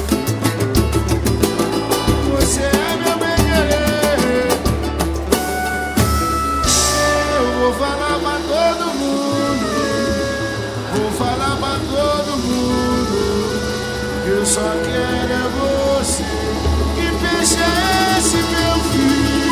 você é meu bem-querer. Eu vou falar pra todo mundo, vou falar pra todo mundo, que eu só quero é você. Que peixe é esse, meu filho?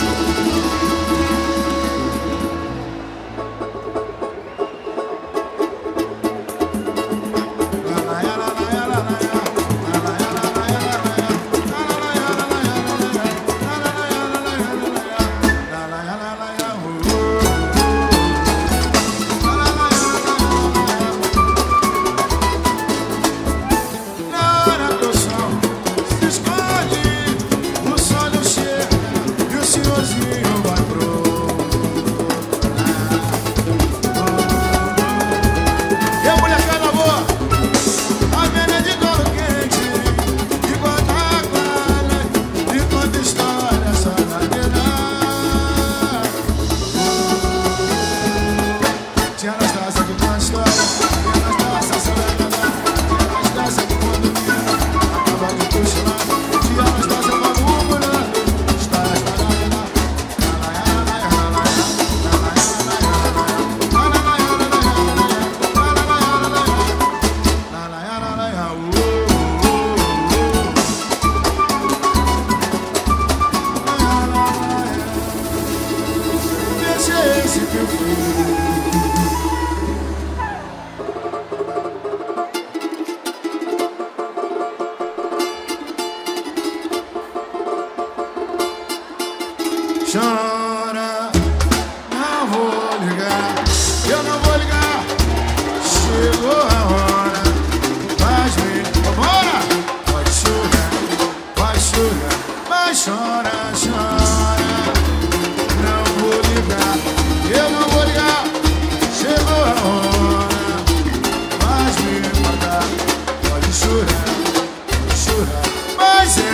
Chora, não vou ligar, eu não vou ligar. Chegou a hora, faz bem, vambora. Pode chorar, pode chorar, mas chora, chora. Não vou ligar, eu não vou ligar. Chegou a hora, faz bem, pagar. Pode chorar, pode chorar, mas é.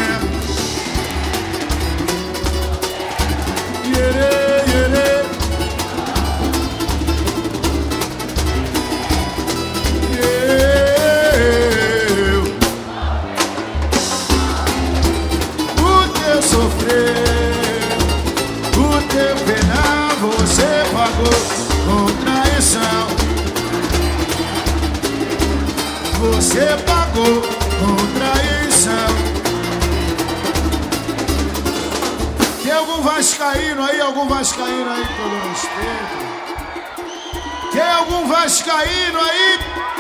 Você pagou com traição. Tem algum vascaíno aí, algum vascaíno aí, com todo respeito? Tem algum vascaíno aí?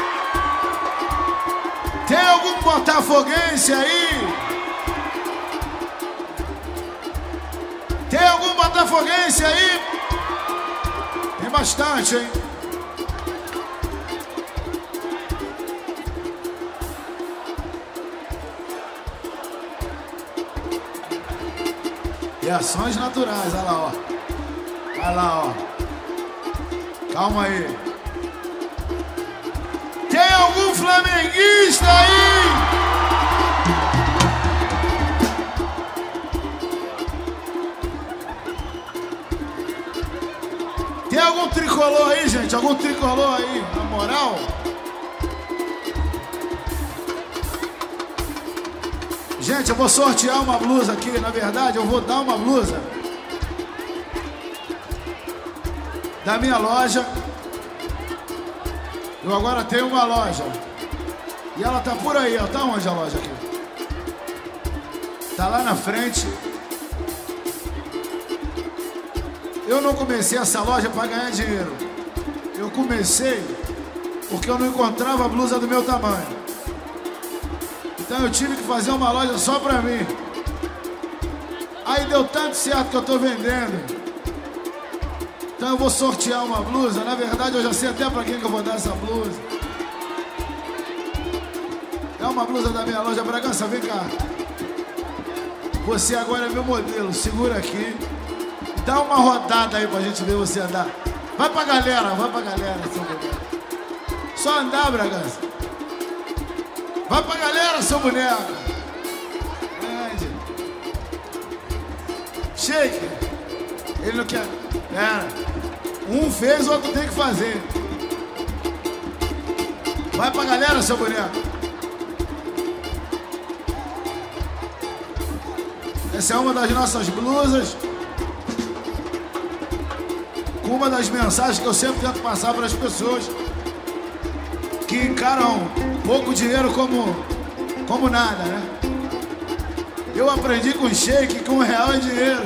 Tem algum botafoguense aí? Tem algum botafoguense aí? Tem bastante, hein? Reações naturais, olha lá, ó. Olha lá, ó. Calma aí. Tem algum flamenguista aí? Tem algum tricolor aí, gente? Algum tricolor aí? Na moral? Gente, eu vou sortear uma blusa aqui. Na verdade, eu vou dar uma blusa da minha loja. Eu agora tenho uma loja. E ela tá por aí, ó. Tá onde a loja aqui? Tá lá na frente. Eu não comecei essa loja para ganhar dinheiro. Eu comecei porque eu não encontrava a blusa do meu tamanho. Então eu tive que fazer uma loja só pra mim. Aí deu tanto certo que eu tô vendendo. Então eu vou sortear uma blusa. Na verdade eu já sei até pra quem que eu vou dar essa blusa. É uma blusa da minha loja. Bragança, vem cá. Você agora é meu modelo. Segura aqui. Dá uma rodada aí pra gente ver você andar. Vai pra galera, vai pra galera. Só andar, Bragança. Vai pra galera, seu boneco. Grande. Shake. Ele não quer. Pera. Um fez, o outro tem que fazer. Vai pra galera, seu boneco. Essa é uma das nossas blusas. Com uma das mensagens que eu sempre tento passar para as pessoas que encaram pouco dinheiro como, como nada, né? Eu aprendi com o Shake que um real é dinheiro.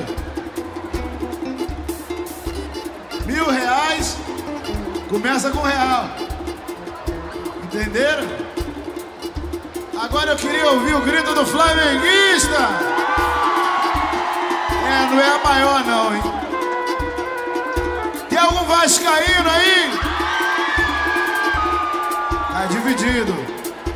Mil reais começa com um real. Entenderam? Agora eu queria ouvir o grito do flamenguista. É, não é a maior não, hein? Tem algum vascaíno aí? Tá dividido.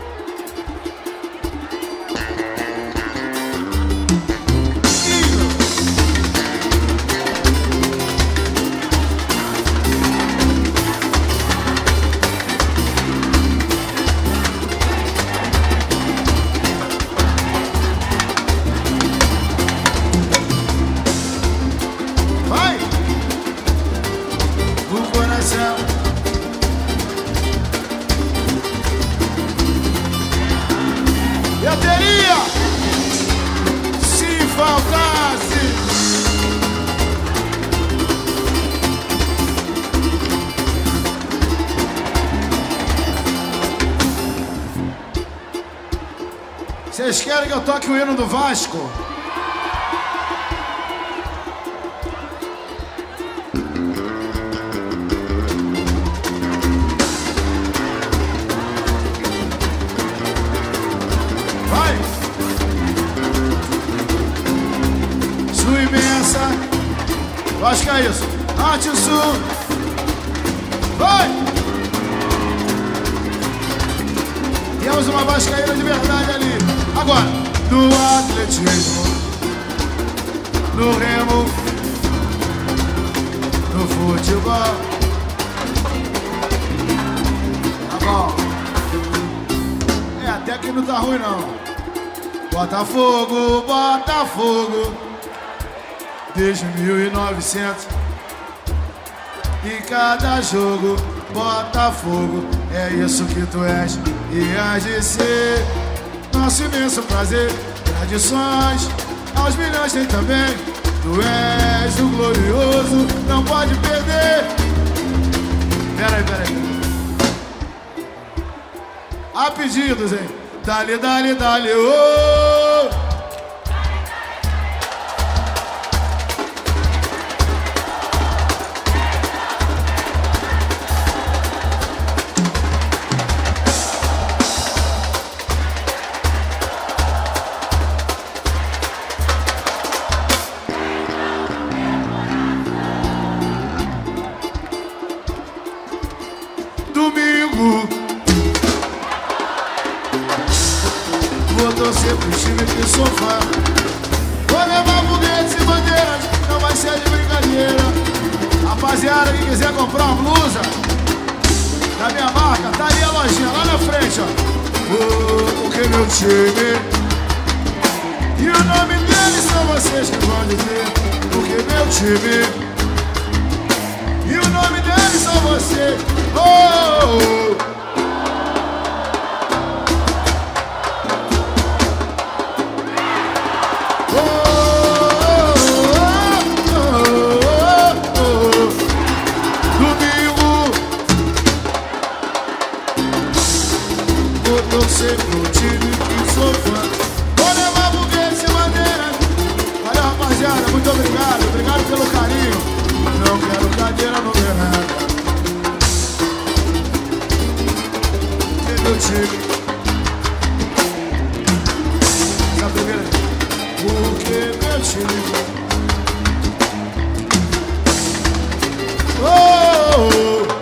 Eu teria, se faltasse, vocês querem que eu toque o hino do Vasco? Eu acho que é isso. Norte e Sul. Vai! Temos uma vascaína de verdade ali. Agora, no atletismo, no remo, no futebol. Tá bom. É, até que não tá ruim não. Botafogo, Botafogo. Desde mil e novecentos, em cada jogo, Botafogo, é isso que tu és e has de ser. Nosso imenso prazer, tradições, aos milhões tem também. Tu és o glorioso, não pode perder. Peraí, peraí. Há pedidos, hein? Dale, dale, dale, oh! Domingo vou torcer pro time de sofá. Vou levar foguetes e bandeiras, não vai ser de brincadeira. Rapaziada que quiser comprar uma blusa da minha marca, tá ali a lojinha lá na frente, ó. Oh, porque meu time e o nome deles são vocês que vão dizer. Porque meu time e o nome são vocês. Oh, oh, oh. Torcer pro time que sou fã. Vou levar buguês sem bandeira. Valeu, rapaziada, muito obrigado. Obrigado pelo carinho. Não quero cadeira numerada. E meu time. Na primeira. Porque meu time. Oh, oh, oh.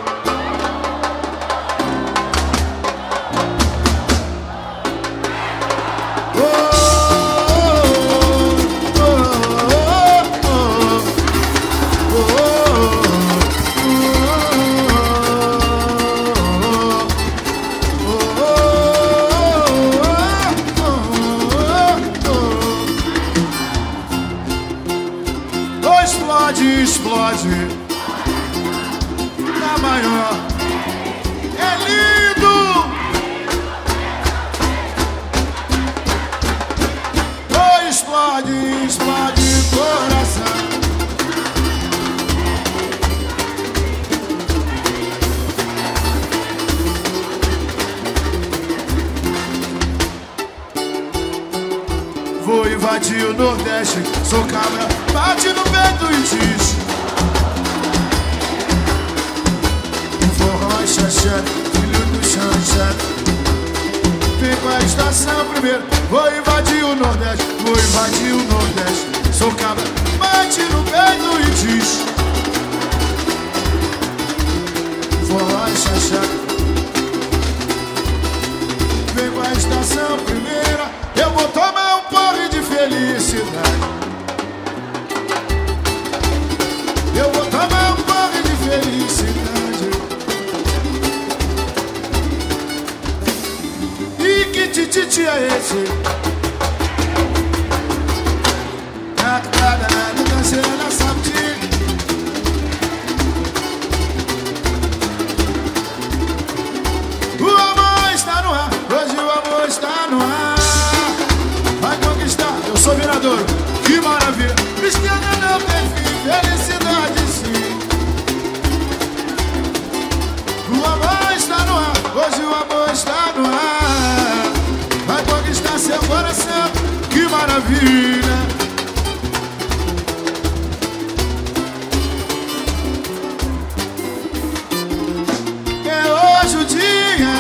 Explode, explode na maior. É lindo. Oh, explode, explode coração. Vou invadir o Nordeste. Sou cabra, bate no peito e diz: forró e xaxé, filho do xanxé. Vem com a estação primeiro. Vou invadir o Nordeste. Vou invadir o Nordeste. Sou cabra, bate no peito e diz: forró e xaxé. Vem com a estação primeira. Eu vou tomar um porre de felicidade. Eu vou tomar um porre de felicidade. E que tititi é esse? Na cara do danceiro na sapatilha. O amor está no ar. Hoje o amor está no ar. Vai conquistar, eu sou viradouro. Que maravilha. Cristiana não tem fim. Felicidade sim. O amor está no ar. Hoje o amor está no ar. Vai conquistar seu coração. Que maravilha. É hoje o dia.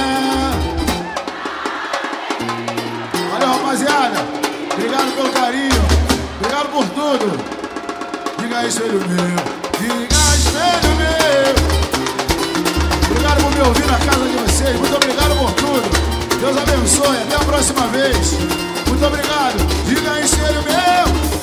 Valeu, rapaziada. Obrigado pelo carinho. Obrigado por tudo. Diga espelho meu, diga espelho meu. Obrigado por me ouvir na casa de vocês. Muito obrigado por tudo. Deus abençoe, até a próxima vez. Muito obrigado. Diga espelho meu.